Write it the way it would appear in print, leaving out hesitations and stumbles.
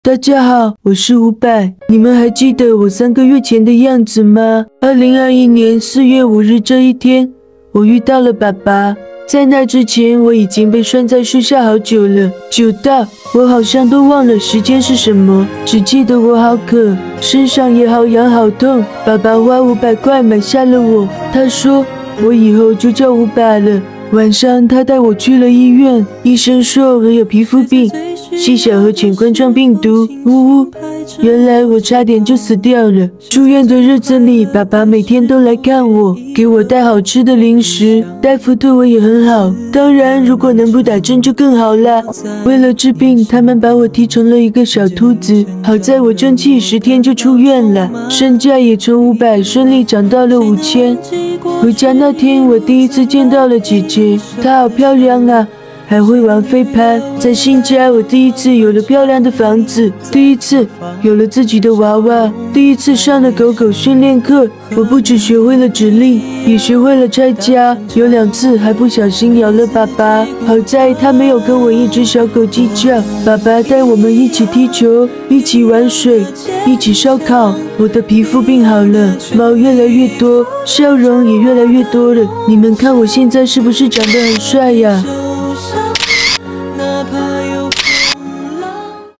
大家好，我是500。你们还记得我3个月前的样子吗？2021年4月5日这一天，我遇到了爸爸。在那之前，我已经被拴在树下好久了，久到我好像都忘了时间是什么，只记得我好渴，身上也好痒好痛。爸爸花500块买下了我，他说我以后就叫500了。晚上他带我去了医院，医生说我有皮肤病，细小和浅冠状病毒。呜呜，原来我差点就死掉了。住院的日子里，爸爸每天都来看我，给我带好吃的零食。大夫对我也很好，当然如果能不打针就更好啦。为了治病，他们把我踢成了一个小秃子。好在我争气10天就出院了，身价也从500顺利涨到了5000。回家那天，我第一次见到了姐姐，她好漂亮啊，还会玩飞盘。在新家，我第一次有了漂亮的房子，第一次有了自己的娃娃，第一次上了狗狗训练课。我不只学会了指令，也学会了拆家。有2次还不小心咬了爸爸，好在他没有跟我一只小狗计较。爸爸带我们一起踢球，一起玩水，一起烧烤。我的皮肤病好了，毛越来越多，笑容也越来越多了。你们看我现在是不是长得很帅呀？